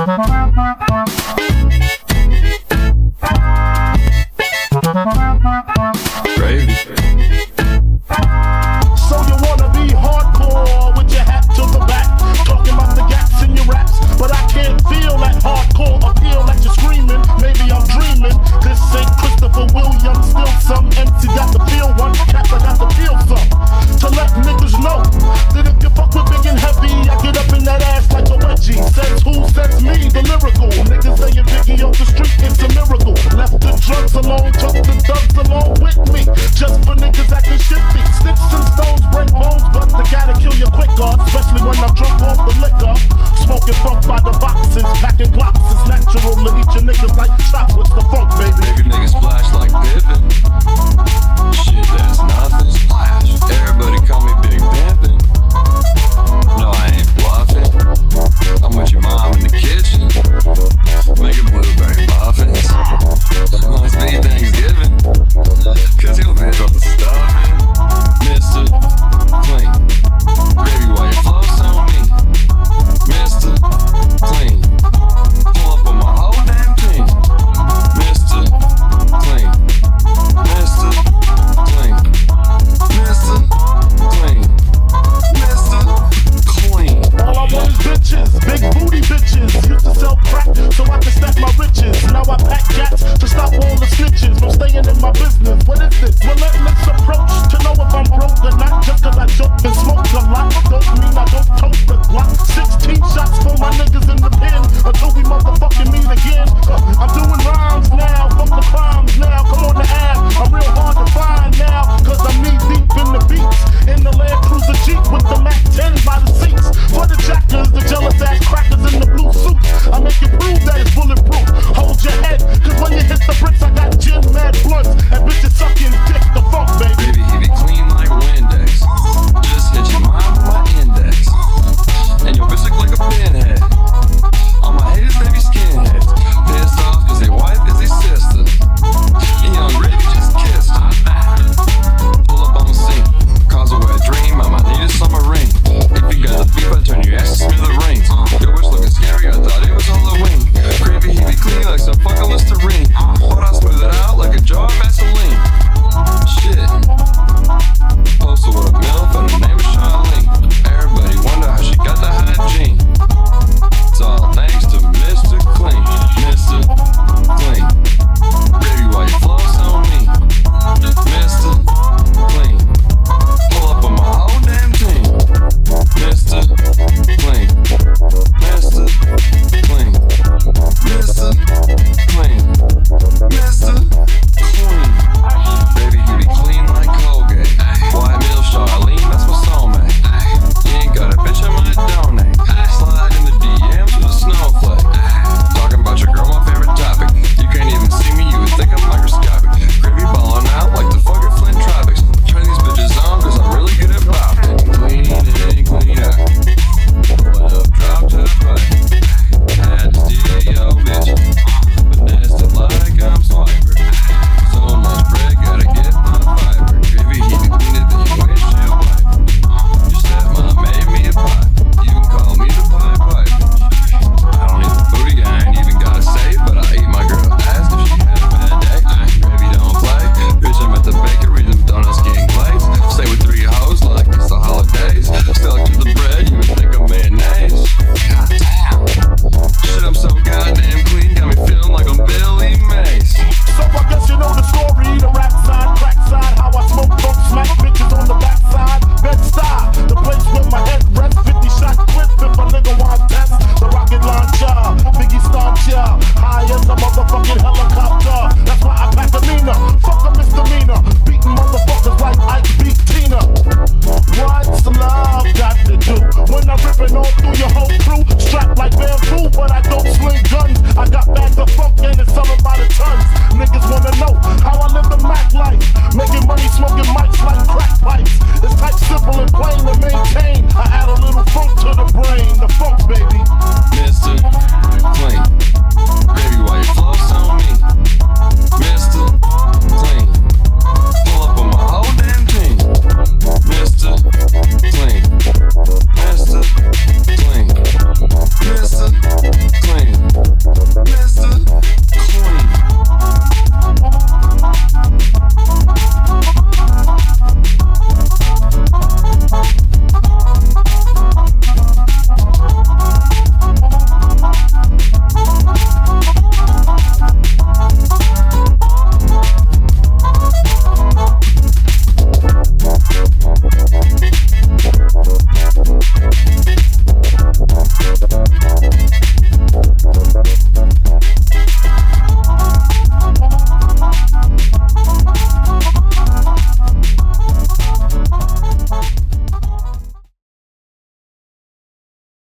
Gravy. So you wanna be hardcore with your hat to the back, talking about the gaps in your raps, but I can't feel that hardcore appeal that you're screaming. Maybe I'm dreaming. This ain't Christopher Williams, still some MC got to feel one, cats I got to feel some. To let niggas know that if you fuck with big and heavy, I get up in that ass like a wedgie. Says who? Says me, the lyrical. Niggas saying Biggie off the street, it's a miracle. Left the drugs alone, took the thugs along with me, just for niggas acting shifty. Sticks and stones break bones, but they gotta kill you quicker, especially when I'm drunk off the liquor. Smoking funk by the boxes, packing blocks, it's natural to eat your niggas like chocolates, the funk, baby. Nigga niggas splash like Pippin. Shit, that's nothing. Splash. Everybody call me Big Pimpin'. No, I ain't bluffing. I'm with your mom in the kitchen, making blueberry muffins. Must be Thanksgiving, cause you'll be on the stuff. Mr. Clean, baby, why you floss on me? Mr. Clean, pull up on my whole damn team. Mr. Clean, Mr. Clean, Mr. Clean, Mr. Clean. All I want is bitches, big booty bitches. Used to sell crack so I can stack my riches. Now I pack cats to stop all the snitches from staying in my business. What is this? Relentless.